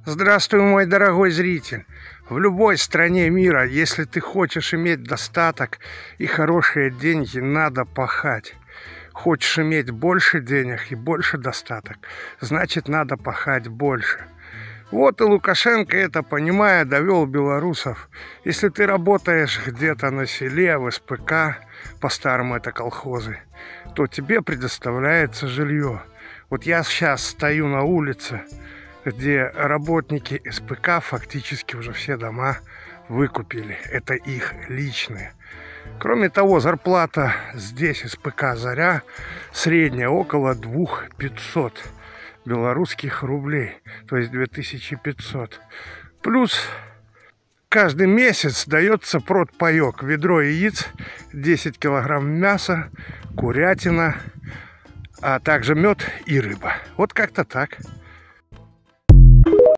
Здравствуй, мой дорогой зритель! В любой стране мира, если ты хочешь иметь достаток и хорошие деньги, надо пахать. Хочешь иметь больше денег и больше достаток, значит, надо пахать больше. Вот и Лукашенко, это понимая, довел белорусов. Если ты работаешь где-то на селе, в СПК, по-старому это колхозы, то тебе предоставляется жилье. Вот я сейчас стою на улице, где работники СПК фактически уже все дома выкупили. Это их личные. Кроме того, зарплата здесь СПК «Заря» средняя около 2500 белорусских рублей, то есть 2500. Плюс каждый месяц дается продпаек: ведро яиц, 10 килограмм мяса, курятина, а также мед и рыба. Вот как-то так.